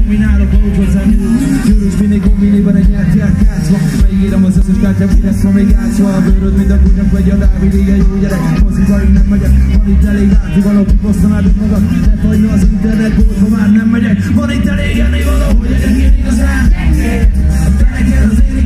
kombinálok, ahogy hozzám gyűrűs mindig kombiniban egy nyert kátszva. Megírom az összes kártyám, ki lesz ma még átszva. A bőröd, mint a kutyak, vagy a Dávid, igen jó gyerek. Moziba én nem megyek, van itt elég látogalok, kiposztam át magad. Ne fagyna az internet, bódba már nem megyek. Van itt elég enni való, hogy egyek én igazán. A teneked az én